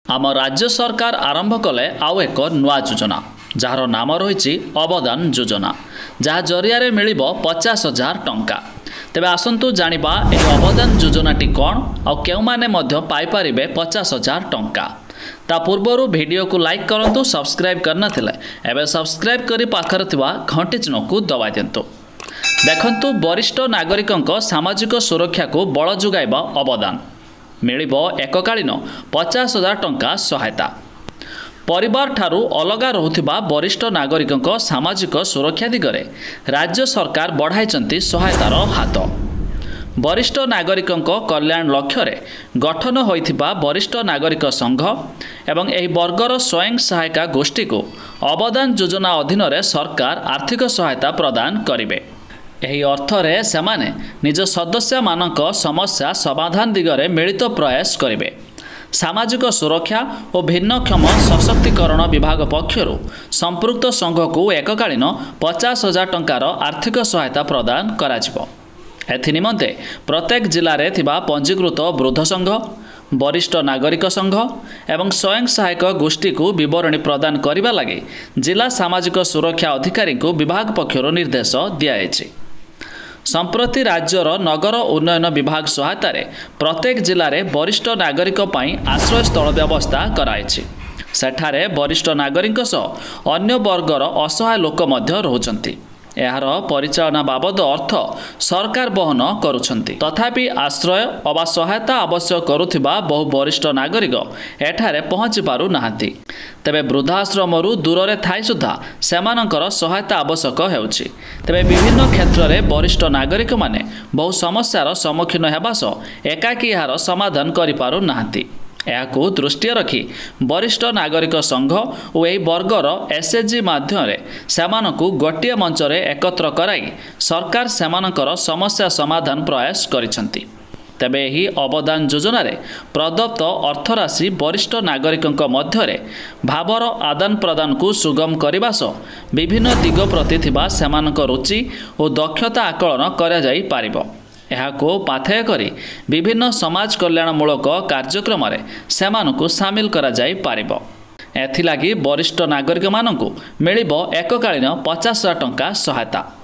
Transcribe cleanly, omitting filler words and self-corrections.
आम राज्य सरकार आरंभ कले आउ एक नुआ योजना जार नाम रही अवदान योजना जहाँ जरिया मिल 50,000 टंका। तेबे आसंतु जानिबा एही अवदान योजनाटी कौन और केउ माने मध्य पाई परिबे 50,000 टंका। ता पूर्वरु वीडियो को लाइक करंतु, सब्सक्राइब करना थिले एबे सब्सक्राइब करी पाखर थिबा घंटी चिन्ह को दबाई दियंतु। देखंतु वरिष्ठ नागरिकंक सामाजिक सुरक्षा को बळ जुगाइबा अवदान मिलिबो एककालीन 50,000 टंका सहायता। परिवार ठारू अलगा रहुथिबा वरिष्ठ नागरिकंक सामाजिक सुरक्षा दिगरे राज्य सरकार बढ़ाइचंती सहायतार हाथ। वरिष्ठ नागरिकंक कल्याण लक्ष्य रे गठन होइथिबा वरिष्ठ नागरिक संघ एवं एही वर्गर स्वयं सहायता गोष्ठी को अवदान योजना अधीन रे सरकार आर्थिक सहायता प्रदान करिवे। एही अर्थरे सेमाने निज सदस्य मानक समस्या समाधान दिगरे मिलित प्रयास करिवे। सामाजिक सुरक्षा और भिन्नक्षम सशक्तिकरण विभाग पक्षरु संपृक्त संघ को एककालीन 50,000 टंकार आर्थिक सहायता प्रदान कराजिवो। एथि निमंते प्रत्येक जिले में थिबा पंजीकृत वृद्ध संघ, वरिष्ठ नागरिक संघ एवं स्वयं सहायक गोष्ठी को विवरणी प्रदान करने लगी जिला सामाजिक सुरक्षा अधिकारी को विभाग पक्षर निर्देश दियाଯାଇଛି। संप्रति राज्यर नगर उन्नयन विभाग सहायतार प्रत्येक जिले में वरिष्ठ नागरिक आश्रय स्थल व्यवस्था कराइछि। सेठारे वरिष्ठ नागरिक सह अन्य वर्गर असहाय लोक मध्य रहुछन्ति। यार परिचालना बाबद अर्थ सरकार बहन करुछन्ति। तथापि आश्रय अबा सहायता आवश्यक करुथिबा बहु वरिष्ठ नागरिक एठारे पहुँची पारु नाहांती। तेबे वृद्धाश्रमरू दूर थाई सुधा सेमानंकर सहायता आवश्यक हेउछि। तेबे विभिन्न क्षेत्र में वरिष्ठ नागरिक माने बहु समस्यार सम्मुखीन हेबा सह एकाकी यार समाधान करि पारु नाहांती। यह दृष्टि रखी वरिष्ठ नागरिक संघ और यही वर्गर एसएचजी माध्यम सेमानकु गोटे मंच रे एकत्र कराई सरकार सेमानकर समस्या समाधान प्रयास करिसंती। तेबे यही अवदान योजना रे प्रदत्त अर्थराशि वरिष्ठ नागरिकंक मध्यरे भावर आदान प्रदान को सुगम करने सह विभिन्न दिग प्रति थिबा सेमानक रुचि और दक्षता आकलन करा जाई पारिबो। यहाको पाथेय करी विभिन्न समाज कल्याणमूलक कार्यक्रम रे सेमानकु सामिल करा जाई पारिबो। एथिलागी वरिष्ठ नागरिक मानकु मिलिबो एककालीन 50,000 टंका सहायता।